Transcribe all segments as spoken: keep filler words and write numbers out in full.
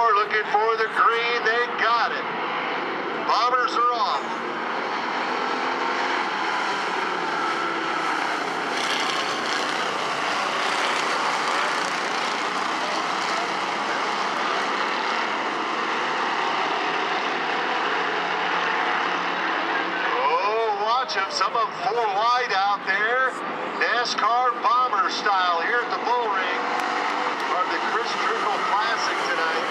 four looking for the green. They got it. Bombers are off. Oh, watch them. Some of them four wide out there. NASCAR bomber style here at the Bullring. Part of the Trickle Classic tonight.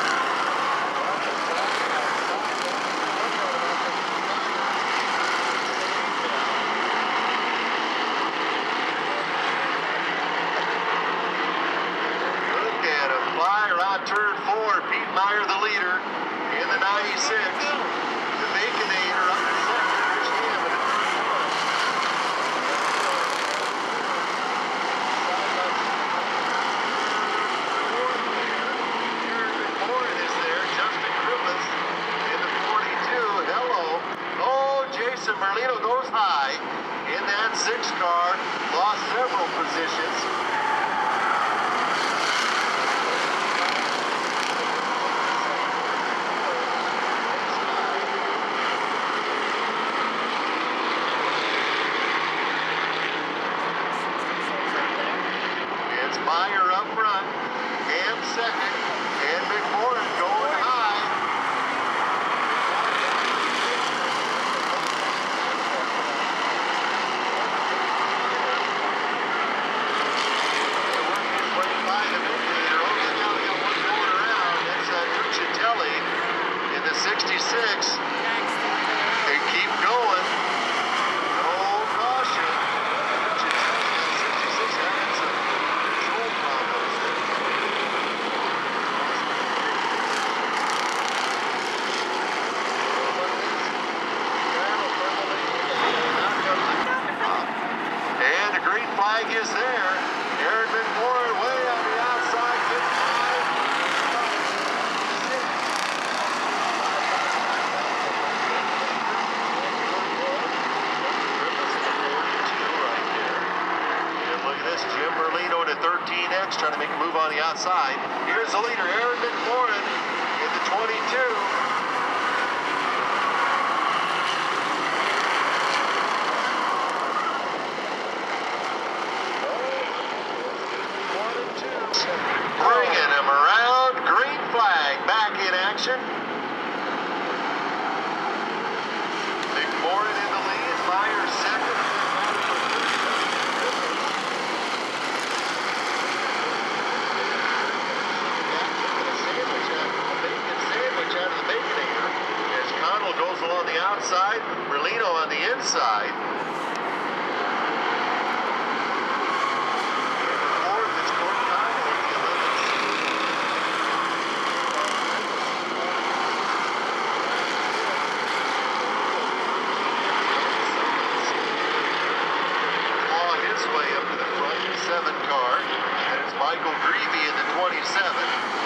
Look at him fly around turn four. Pete Meyer, the leader, in the ninety-six. The Baconator up in second. Here's Hammond. Merlino goes high in that six car, lost several positions. It's Meyer up front, Ham second, and McMorrin going high. sixty-six. They keep going. No caution. sixty-six having some control problems there. And the green flag is there. Aaron McMorrin way on the outside. Gets five. Jim Merlino to thirteen X, trying to make a move on the outside. Here's the leader, Aaron McMorrin, in the twenty-two. Bringing him around. Green flag back in action. McMorrin in the lead. Meyer second. Goes along the outside, Merlino on the inside. Fourth, it's Gordon Conley with the eleventh. Claw his way up to the front, seven car. And it's Michael Greavy in the twenty-seven.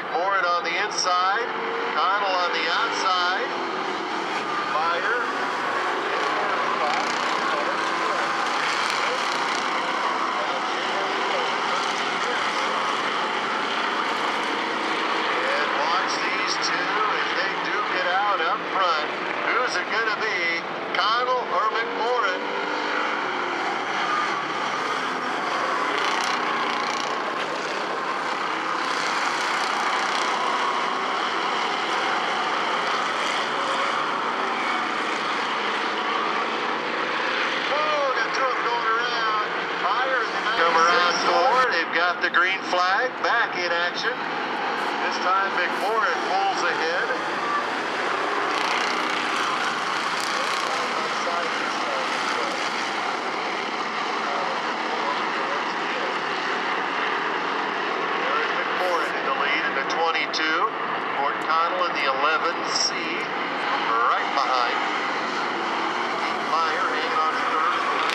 McMorrin on the inside. Connell on the outside. Fire. And watch these two as they duke it out up front. Who's it going to be? Connell or McMorrin? Got the green flag back in action. This time McMorrin pulls ahead. There's McMorrin in the lead in the twenty-two. Gordon Connell in the eleven C, right behind. Meyer hanging on to third.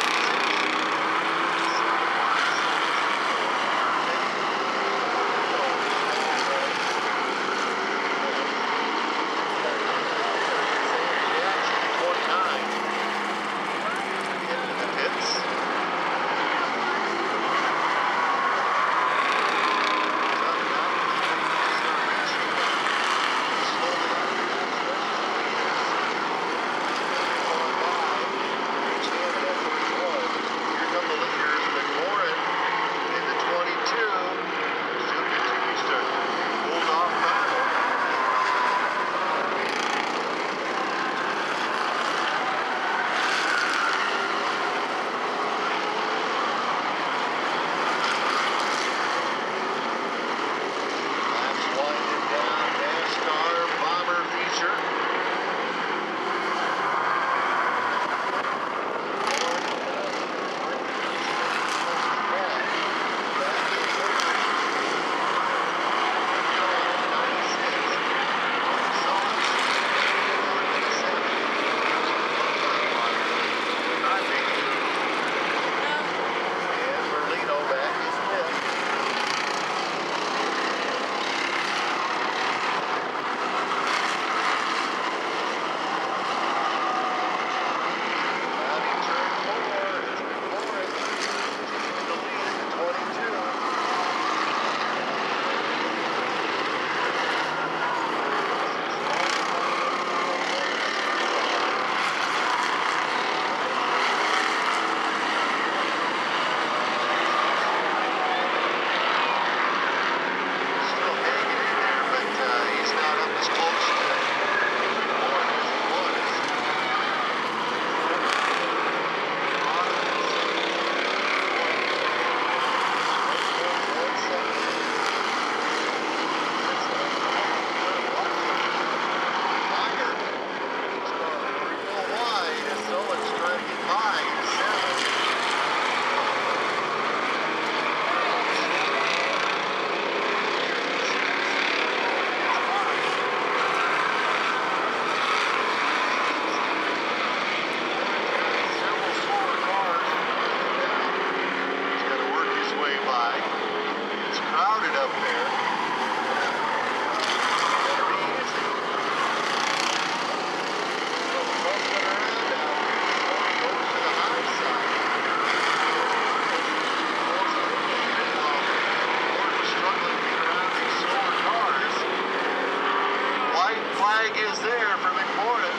Is there for McMorrin.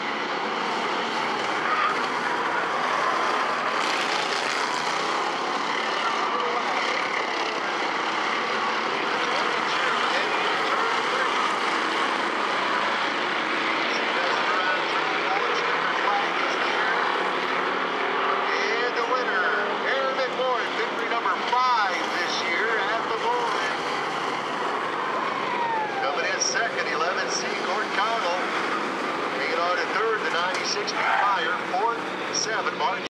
And the winner, Aaron McMorrin, victory number five this year at the Bullring. Coming in second, eleven C, Gordon Connell. Hanging on to third, the ninety-six Fire, fourth, seven, Mark.